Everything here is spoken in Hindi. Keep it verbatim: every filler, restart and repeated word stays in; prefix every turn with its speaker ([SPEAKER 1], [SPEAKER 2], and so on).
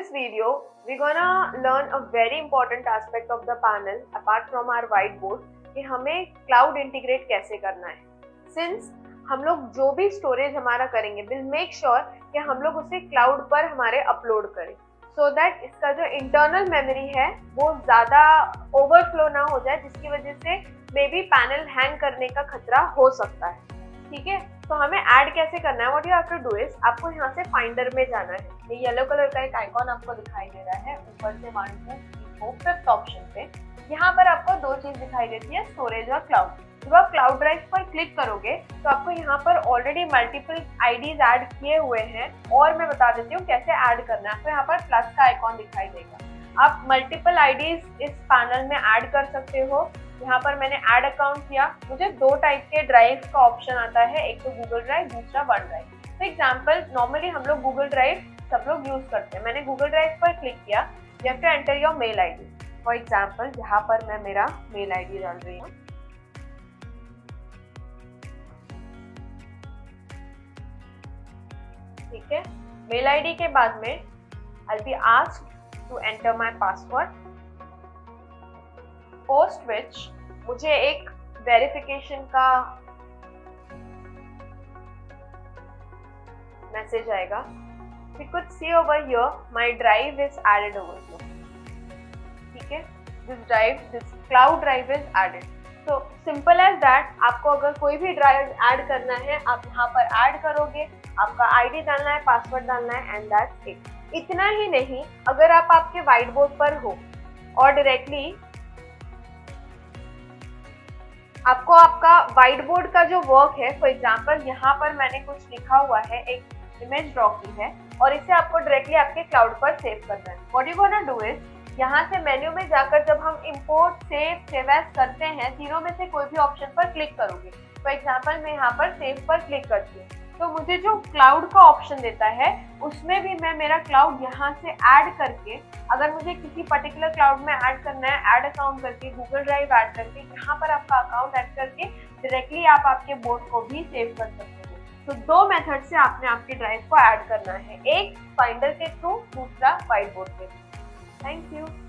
[SPEAKER 1] this video, we're gonna learn a very important aspect of the panel apart from our whiteboard कि हमें क्लाउड इंटीग्रेट कैसे करना है. Since हम लोग जो भी स्टोरेज हमारा करेंगे we'll make sure कि हम लोग उसे क्लाउड पर हमारे अपलोड करें so that इसका जो इंटरनल मेमोरी है वो ज़्यादा ओवरफ्लो ना हो जाए, जिसकी वजह से मे बी पैनल हैंग करने का खतरा हो सकता है. ठीक है, तो हमें ऐड कैसे करना है. What you have to do is, आपको यहाँ से फाइंडर में जाना है. ये येलो कलर का एक आइकॉन आपको दिखाई दे रहा है ऊपर से one two three four fifth option पे. यहाँ पर आपको दो चीज दिखाई देती है, स्टोरेज और क्लाउड. जब आप क्लाउड ड्राइव पर क्लिक करोगे तो आपको यहाँ पर ऑलरेडी मल्टीपल आईडीज ऐड किए हुए हैं, और मैं बता देती हूँ कैसे ऐड करना है. आपको यहाँ पर प्लस का आइकॉन दिखाई देगा. आप मल्टीपल आईडीज इस पैनल में ऐड कर सकते हो. यहाँ पर मैंने ऐड अकाउंट किया. मुझे दो टाइप के ड्राइव का ऑप्शन आता है, एक तो गूगल ड्राइव, दूसरा one drive. For example normally हम लोग गूगल ड्राइव सब लोग यूज करते हैं. मैंने गूगल ड्राइव पर क्लिक किया. You have to enter your mail ID. For example यहाँ पर मैं मेरा मेल आईडी डाल रही हूँ. ठीक है, मेल आईडी के बाद में I will be asked to enter my password, post which मुझे एक वेरिफिकेशन का मैसेज आएगा. You could see over here my drive is added over here. ठीक है, this drive, this cloud drive is added. So simple as that. आपको अगर कोई भी ड्राइव ऐड करना है आप यहाँ पर ऐड करोगे, आपका आईडी डालना है, पासवर्ड डालना है, एंड दैट्स इट. इतना ही नहीं, अगर आप आपके व्हाइट बोर्ड पर हो और डायरेक्टली आपको आपका व्हाइट बोर्ड का जो वर्क है, फॉर एग्जांपल यहाँ पर मैंने कुछ लिखा हुआ है, एक इमेज ड्रॉ की है, और इसे आपको डायरेक्टली आपके क्लाउड पर सेव करना है. What you gonna do is, यहाँ से मेन्यू में जाकर जब हम इंपोर्ट सेव सेव एज करते हैं, तीनों में से कोई भी ऑप्शन पर क्लिक करोगे. फॉर एग्जांपल मैं यहाँ पर सेव पर क्लिक करती हूँ तो मुझे जो क्लाउड का ऑप्शन देता है उसमें भी मैं मेरा क्लाउड यहाँ से ऐड करके, अगर मुझे किसी पर्टिकुलर क्लाउड में ऐड करना है, ऐड अकाउंट करके, गूगल ड्राइव ऐड करके, यहाँ पर आपका अकाउंट ऐड करके डायरेक्टली आप आपके बोर्ड को भी सेव कर सकते हो. तो दो मेथड से आपने आपके ड्राइव को ऐड करना है, एक फाइंडर के थ्रू, दूसरा व्हाइट बोर्ड के थ्रू. Thank you.